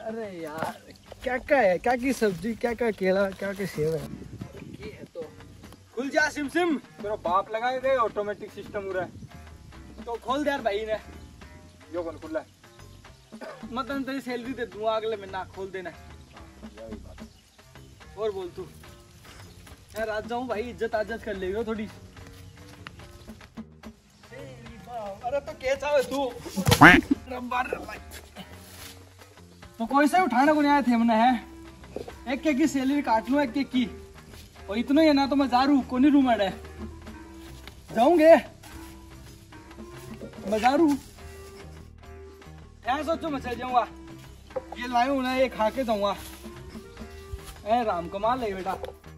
अरे यार क्या क्या है, क्या की सब्जी, क्या क्या केला, क्या क्या सेव है। ये है तो खुल जा सिम सिम, मेरा बाप लगाए गए ऑटोमेटिक सिस्टम हो रहा है तो खोल दे यार भाई ने। यो कौन खुला है मतलब तेरी सैलरी दे दूंगा अगले महीना, खोल देना। और बोल तू यार, आज जाऊं भाई, इज्जत आज्जत कर लेगा थोड़ी। अरे तो क्या चाहे तू तो कोई से उठाने को नहीं आए थे हमने है। एक की सैलरी काट लूं एक की, और इतना ही ना तो मैं जा रू को नहीं रू मड़े जाऊंगे मैं जा रू ऐसा सोचो मैं चल जाऊंगा। ये लाए ना ये खा के जाऊंगा। ए राम कमाल है बेटा।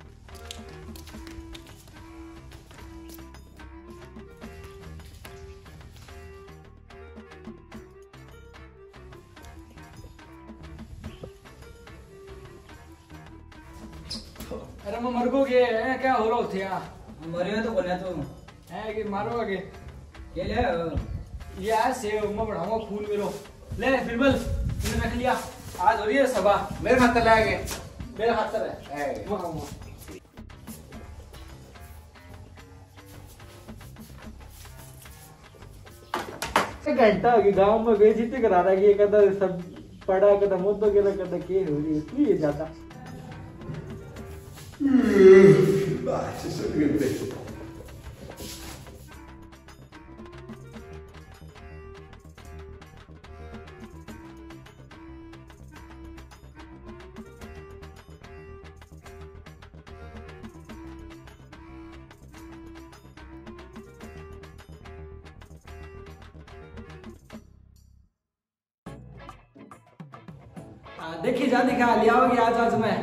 अरे मैं मर गो गे क्या हो रहा थे यार, मरे तो बोले तो है कि मारो आगे ये ले यार सेव मैं बढ़ाऊंगा खून मेरो। ले फिर बल तूने रख लिया, आज हो रही है सभा। मेरे हाथ तक लाएंगे, मेरे हाथ तक है वो खाऊंगा। घंटा होगी गांव में बेइज्जती करा रहा है कि ये कदा सब पड़ा कदा मुद्दों के ना कदा के हो रही है तू ये ज्यादा। देखी जा दिखा लिया होगी आज मैं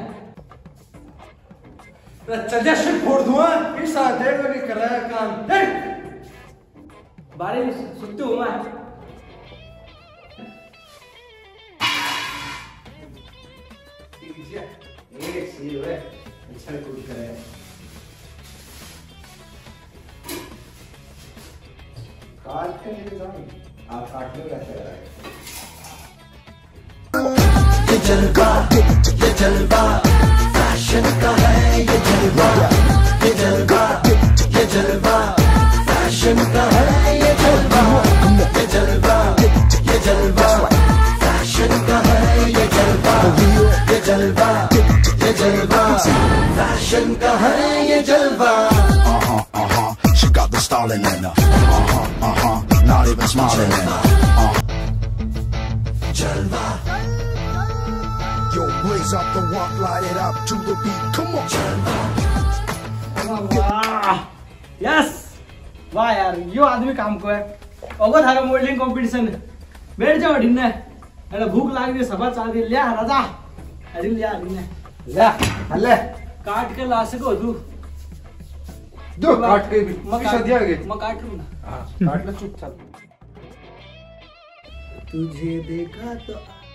चल शिट फोड़ दूंगा। इस 1:30 बजे कर रहा है काम। बारे में सुनते हो मैं एक सही है अच्छा कुछ करे काट के लेके जाओ आप काट लो कैसे कर रहा है। ये जलवा फैशन का है, ये जलवा फैशन का है, ये जलवा फैशन का है, ये जलवा फैशन का है, ये जलवा। She got the stalling in her. Not even smiling in her. Jalva. Yo, blaze up the walk, light it up to the beat. Come on. Yes वाह यार, यो आदमी काम को है। अगर थारा मॉडलिंग कंपटीशन बैठ जाओ ढिन्ने, अरे भूख लाग रही सभा चाह रही। लिया राजा अरे लिया ढिन्ने ले हल्ले काट के ला सको तू दो काट के भी शादी आ गई। मैं काट लूं ना। हां काट ले चुपचाप। तुझे देखा तो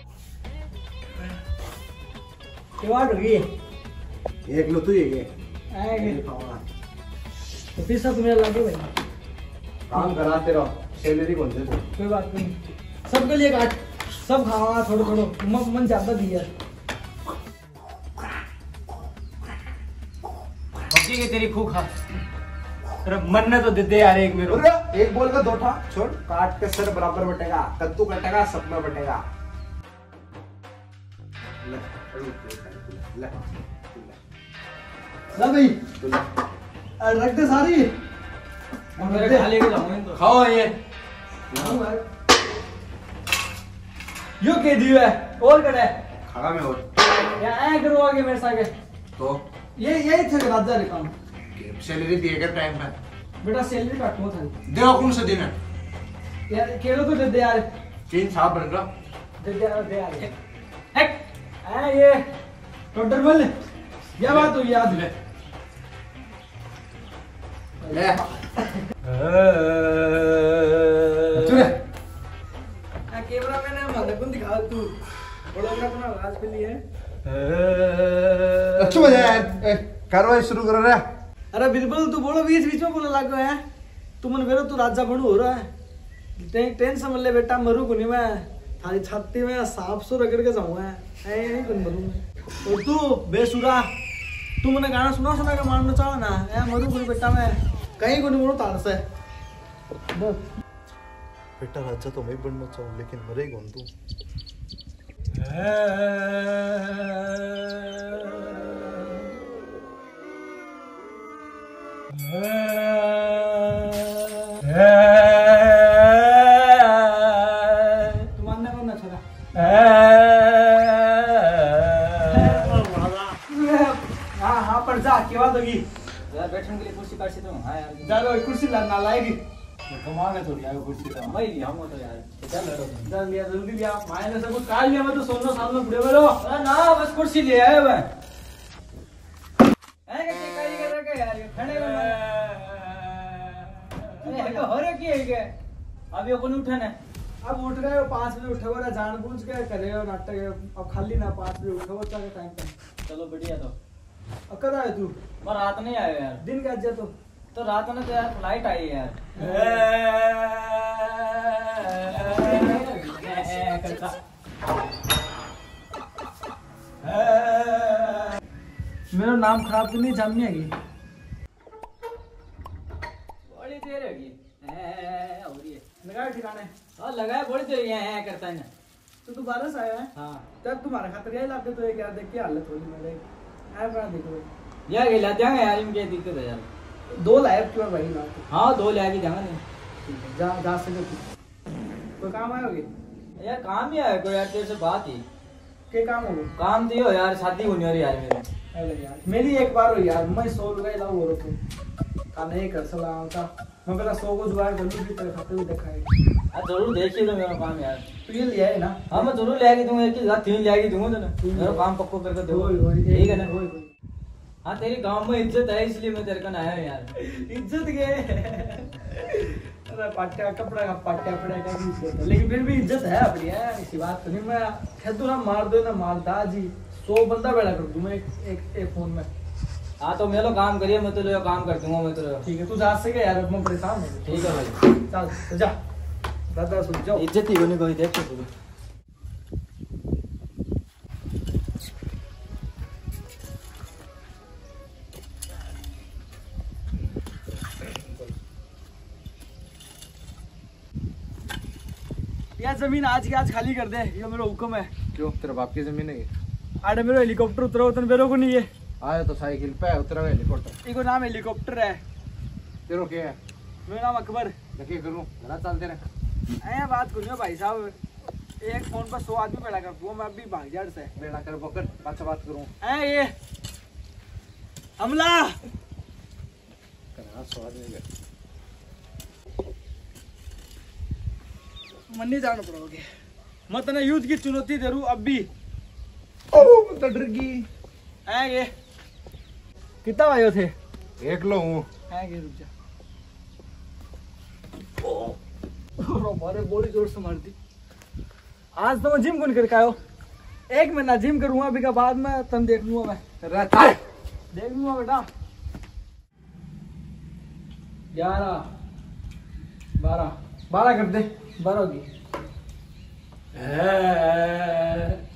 क्या होगी एक लो तू ये आएंगे तो फिर सब मेरा लगे भाई। काम कराते रहो, सैलरी कौन दे दो। कोई बात नहीं, सबके लिए काट, सब खावा थोड़ा थोड़ा मन ज्यादा दिया। बाकी के तेरी खूब खा, तेरा मन ने तो दे दे यार एक मेरे। एक बोल का 2 ठा छोड़, काट के सर बराबर बटेगा, कद्दू कटेगा सब में बटेगा। ले भाई रख दे सारी, मेरे खा लेके जाऊंगा इनको। खाओ ये यो के दियो है और कड़े खागा में और या ऐ करो आगे मेरे सागे तो ये थे राजा रे काम। सैलरी दिएगा टाइम पे बेटा, सैलरी काटूंगा थारी। दे कौन सा दिन है यार केलो तो दे दे यार, 3 साहब बन रहा दे यार एक ऐ ये टोटल बोल ये बात हुई याद ले ले चुरे कैमरा मैन है मन को दिखा तू बड़ा अपना आवाज पे लिए अच्छा मजा यार कार्रवाई शुरू करो रे। अरे बिल्कुल तू बोलो, बीच बीच में बोलने लग गया है। तू मन वेरो तू राजा बनू हो रहा है। टेंशन मत ले बेटा, मरू को नहीं मैं। थारी छाती में सांप सो रगड़ के जाऊंगा ऐ नहीं कौन बनूंगा। और तू बेसुरा तू मैंने गाना सुना के मारना चाहो ना ऐ मरू कोई बेटा मैं कहीं को नहीं मरू तार से। बेटा राजा तो मैं बनना चाहूँ लेकिन मरे कौन तू। तुम्हारे कौन अच्छा था हाँ हाँ पर जा क्या बात होगी यार बैठने के लिए कुर्सी काट तो हाँ यार जा लो कुर्सी ना लाएगी कमांगे थोड़ी यार कुर्सी तो मैं लिया हूँ तो यार चल लड़ो चल लिया जल्दी लिया माया ने सब कुछ काट लिया मैं तो सोनो सामने बुढ़े बोलो अरे ना बस कुर्सी ले आए मैं ऐ के काई कर रखा यार ये खड़े अरे हो रे की है के अब ये कौन उठा ना अब उठ गए 5 बजे उठे ना जानबूझ के करे नाटक अब खाली ना 5 बजे उठो चाहे टाइम पे चलो बढ़िया तो अब कब आए तू मैं रात नहीं आया यार दिन का आज तो रात में तो यार फ्लाइट आई यार मेरा नाम खराब तो नहीं जाननी है बड़ी देर होगी हो रही है लगाए ठिकाने हाँ लगाया बड़ी देर यहाँ करता है ना तो तू बारह से आया है हाँ तब तुम्हारा खातर यही लाते तो एक यार देख के हालत होगी मेरे आया बड़ा देखो यार ये लाते हैं यार इनके दिक्कत है यार 2 लाइफ क्यों भाई ना हाँ 2 ले आके जाएंगे नहीं जा जा सके कोई काम आयोगे यार काम ही है कोई यार तेरे से बात ही के काम हो काम तो हो यार शादी होनी हो रही यार मेरे अरे यार मेरी एक बार हो यार मैं 100 रुपए लाऊं और खाना ही कर सला होता मैं पहला 100 को जुगाड़ कर लूं फिर तेरे खाते हुए दिखाए यार जरूर देखिए तो मेरा काम यार तू ये लिया है ना हाँ मैं जरूर ले आके दूंगा एक ही साथ 3 ले आके दूंगा तो ना मेरा काम पक्को करके दो ठीक है ना हाँ तेरी गांव में इज्जत है इसलिए मैं तेरे को आया हूँ यार इज्जत के अरे पाट्या कपड़ा का पाट्या पड़ा का भी इज्जत है लेकिन फिर भी इज्जत है अपनी है ऐसी बात तो नहीं मैं खेदू ना मार दो ना मारदा जी 100 बंदा बैठा कर दूं मैं एक फोन में हाँ तो मेरे काम करिए मैं तो काम कर दूंगा मैं तो ठीक है तू जा सके यार अब मैं परेशान हूँ ठीक है भाई चल तो जा दादा सुन जाओ इज्जत ही होनी कोई देख तो यार जमीन आज की आज खाली कर दे ये मेरा हुक्म है क्यों तेरे बाप की जमीन है आड़े मेरा हेलीकॉप्टर उतरा उतन मेरे को नहीं है आया तो साइकिल पे उतरा हेलीकॉप्टर इको नाम हेलीकॉप्टर है तेरो क्या है मेरा नाम अकबर लगे करूँ घना चलते रहे ऐ बात करो भाई साहब एक फोन पर 100 आदमी बैठा कर दूँ मैं अभी भाग जाड़ से बेड़ा कर पकड़ बात बात करूँ ऐ ये हमला स्वाद में मन नहीं जाना पड़ोगे मैं तने युद्ध की चुनौती दे रू अब भी डर गई ऐ ये कितना भाइयों थे एक लो हूँ ऐ ये रुक जा हमारे बॉडी जोर से मार दी आज तो मैं जिम कौन करके आयो 1 महीना जिम करूंगा अभी का बाद में तन देख लूंगा मैं रहता देख लूंगा बेटा 11 12 कर दे 12 होगी